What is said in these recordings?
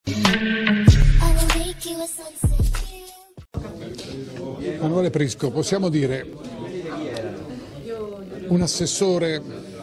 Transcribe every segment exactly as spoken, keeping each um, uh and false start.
Emanuele Prisco, possiamo dire un assessore,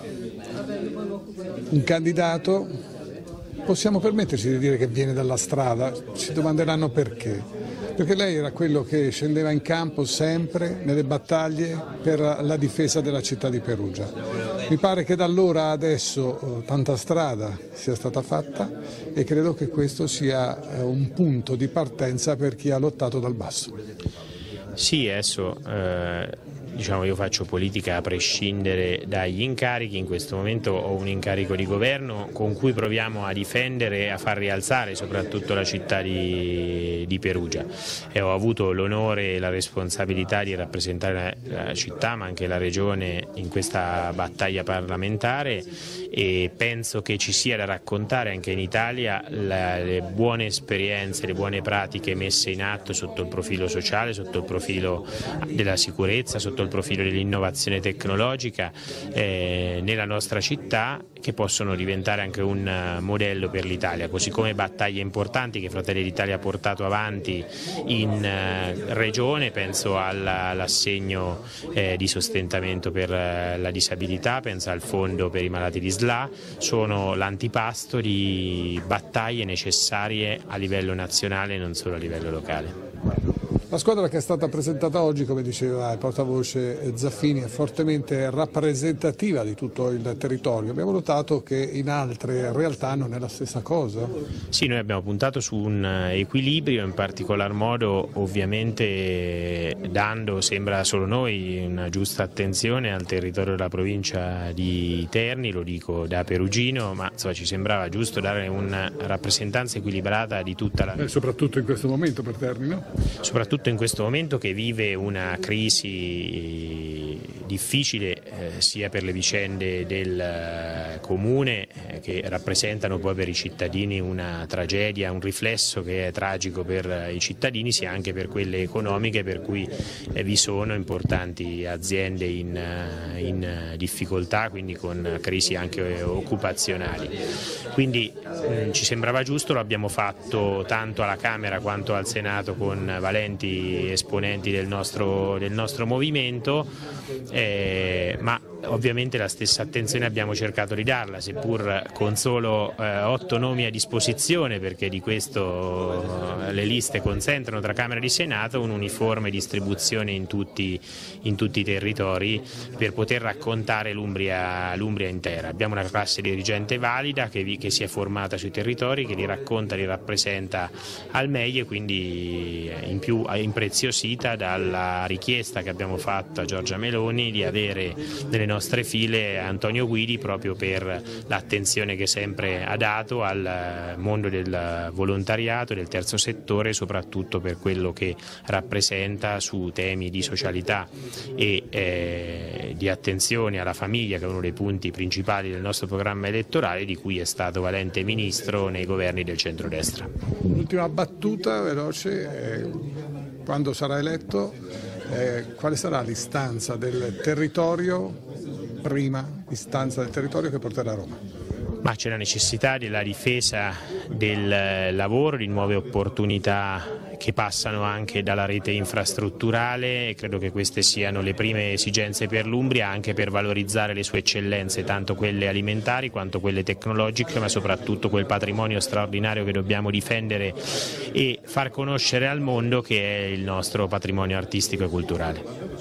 un candidato, possiamo permetterci di dire che viene dalla strada, ci domanderanno perché. Perché lei era quello che scendeva in campo sempre nelle battaglie per la difesa della città di Perugia. Mi pare che da allora a adesso tanta strada sia stata fatta e credo che questo sia un punto di partenza per chi ha lottato dal basso. Sì, adesso eh, diciamo io faccio politica a prescindere dagli incarichi, in questo momento ho un incarico di governo con cui proviamo a difendere e a far rialzare soprattutto la città di, di Perugia e ho avuto l'onore e la responsabilità di rappresentare la, la città ma anche la regione in questa battaglia parlamentare e penso che ci sia da raccontare anche in Italia la, le buone esperienze, le buone pratiche messe in atto sotto il profilo sociale, sotto il profilo della sicurezza, sotto il profilo dell'innovazione tecnologica eh, nella nostra città, che possono diventare anche un modello per l'Italia, così come battaglie importanti che Fratelli d'Italia ha portato avanti in eh, regione, penso all'assegno eh, di sostentamento per eh, la disabilità, penso al fondo per i malati di S L A, sono l'antipasto di battaglie necessarie a livello nazionale e non solo a livello locale. La squadra che è stata presentata oggi, come diceva il portavoce Zaffini, è fortemente rappresentativa di tutto il territorio. Abbiamo notato che in altre realtà non è la stessa cosa. Sì, noi abbiamo puntato su un equilibrio, in particolar modo ovviamente dando, sembra solo noi, una giusta attenzione al territorio della provincia di Terni, lo dico da perugino, ma insomma, ci sembrava giusto dare una rappresentanza equilibrata di tutta la... Eh, soprattutto in questo momento per Terni, no? Soprattutto in questo momento che vive una crisi difficile eh, sia per le vicende del eh, comune eh, che rappresentano poi per i cittadini una tragedia, un riflesso che è tragico per eh, i cittadini, sia anche per quelle economiche per cui eh, vi sono importanti aziende in, eh, in difficoltà, quindi con crisi anche occupazionali. Quindi mh, ci sembrava giusto, lo abbiamo fatto tanto alla Camera quanto al Senato con valenti esponenti del nostro, del nostro movimento, eh, ma ovviamente la stessa attenzione abbiamo cercato di darla, seppur con solo eh, otto nomi a disposizione, perché di questo eh, le liste consentono tra Camera e Senato un'uniforme distribuzione in tutti, in tutti i territori per poter raccontare l'Umbria, l'Umbria intera. Abbiamo una classe dirigente valida che, vi, che si è formata sui territori, che li racconta, li rappresenta al meglio e quindi in più impreziosita dalla richiesta che abbiamo fatto a Giorgia Meloni di avere nelle nostre file Antonio Guidi proprio per l'attenzione che sempre ha dato al mondo del volontariato, del terzo settore, soprattutto per quello che rappresenta su temi di socialità e eh, di attenzione alla famiglia, che è uno dei punti principali del nostro programma elettorale, di cui è stato valente ministro nei governi del centrodestra. L'ultima battuta veloce, eh, quando sarà eletto, eh, quale sarà l'istanza del territorio, prima istanza del territorio che porterà a Roma? Ma c'è la necessità della difesa del lavoro, di nuove opportunità che passano anche dalla rete infrastrutturale e credo che queste siano le prime esigenze per l'Umbria, anche per valorizzare le sue eccellenze, tanto quelle alimentari quanto quelle tecnologiche, ma soprattutto quel patrimonio straordinario che dobbiamo difendere e far conoscere al mondo, che è il nostro patrimonio artistico e culturale.